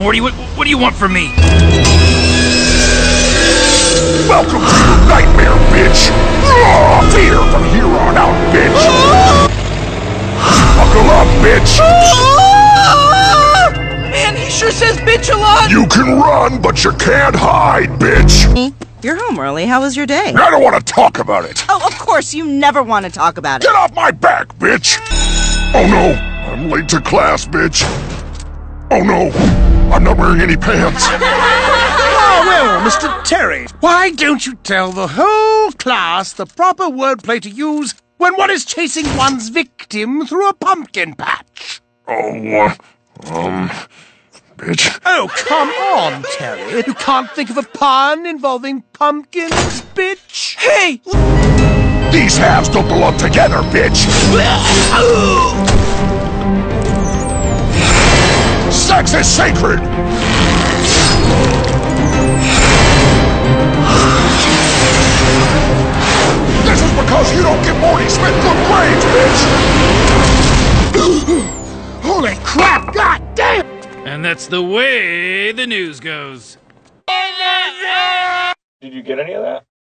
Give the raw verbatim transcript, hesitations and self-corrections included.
Morty, what, what do you want from me? Welcome to your nightmare, bitch! Oh, fear from here on out, bitch! Buckle up, bitch! Man, he sure says bitch a lot! You can run, but you can't hide, bitch! You're home early. How was your day? I don't want to talk about it! Oh, of course, you never want to talk about it. Get off my back, bitch! Oh no, I'm late to class, bitch! Oh no, I'm not wearing any pants! Oh, well, Mister Terry, why don't you tell the whole class the proper wordplay to use when one is chasing one's victim through a pumpkin patch? Oh, uh, um, bitch. Oh, come on, Terry. You can't think of a pun involving pumpkins, bitch? Hey! These halves don't belong together, bitch! Sex is sacred! This is because you don't give Morty Smith good grades, bitch! Holy crap, god damn! And that's the way the news goes. Did you get any of that?